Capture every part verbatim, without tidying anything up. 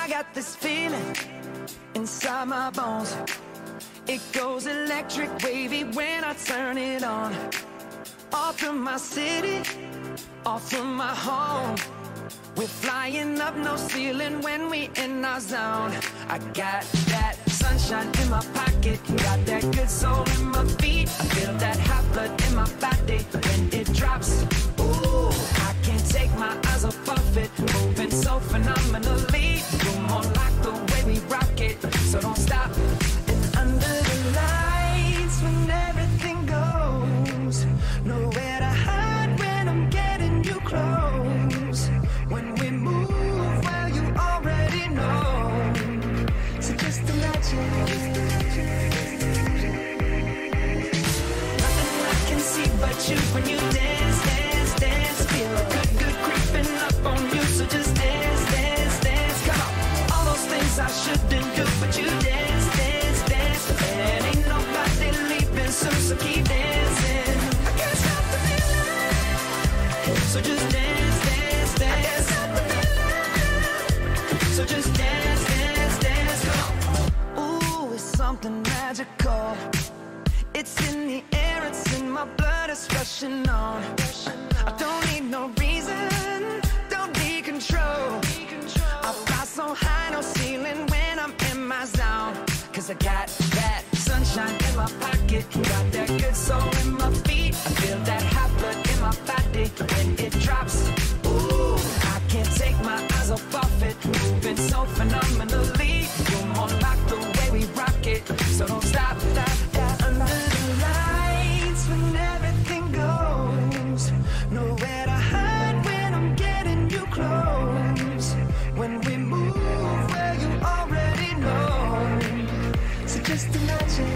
I got this feeling inside my bones. It goes electric wavy when I turn it on. Off from my city, off from my home. We're flying up, no ceiling when we in our zone. I got that sunshine in my pocket, got that good soul in my feet. I feel that hot blood in my body when it drops. Ooh, I can't take my eyes off of it, moving so phenomenally. You're more like the way we rock it, so don't stop. And under the lights when everything goes, nowhere to hide when I'm getting you close. When we move, well, you already know. So just imagine. Nothing I can see but you when you dance, dance, dance. Feel good, good creeping up on you. So just dance, dance, dance. Come on. All those things I shouldn't do, but you dance, dance, dance. And ain't nobody leaving soon, so keep dancing. I can't stop the feeling. So just dance, dance, dance. So just dance, dance, dance, come on. Ooh, it's something magical. It's in the air, it's in my blood, it's rushing on. I don't need no reason, don't need control. I fly so high, no ceiling when I'm in my zone. Cause I got that sunshine in my pocket, got that good soul in my feet. I feel that hot blood in my body when it drops. Ooh, I can't take my eyes off of it, moving so phenomenally. You're more like the way we rock it, so don't stop, stop, stop. Under the lights when everything goes, nowhere to hide when I'm getting you close. When we move, well, you already know. So just imagine.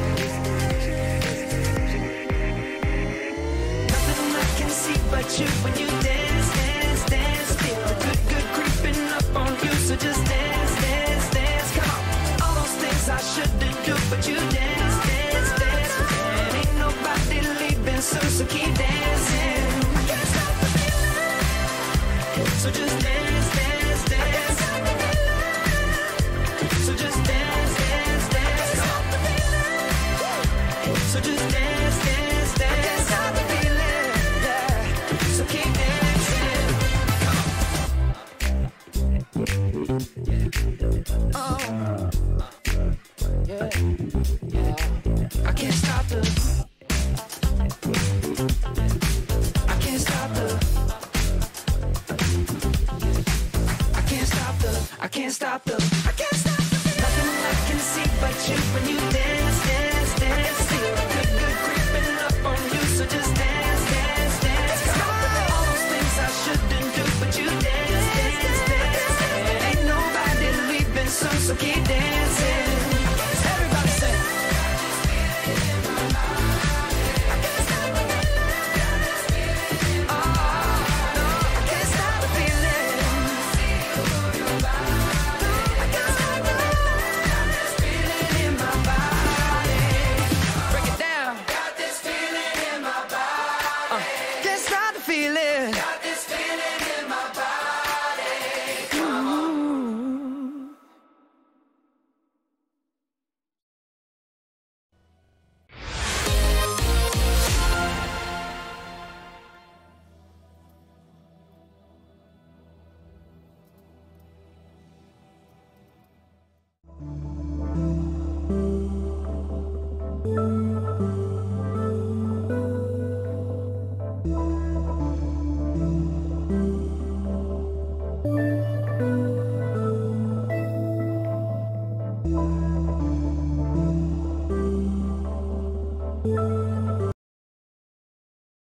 Nothing I can see but you when you dance, dance, dance. Feel the good, good creeping up on you. So just dance, dance, dance. Come on. All those things I shouldn't do, but you dance, dance, dance. And ain't nobody leaving soon, so keep dancing. I can't stop the feeling. So just dance, dance, dance. So just dance, dance, dance. Stop the feeling. So just dance, dance, dance. I can't stop the feeling. Yeah. So keep dancing. Oh, yeah, yeah. I can't stop the. I can't stop the. I can't stop the. I can't stop the. I can't stop the. Nothing I can see but you when you dance.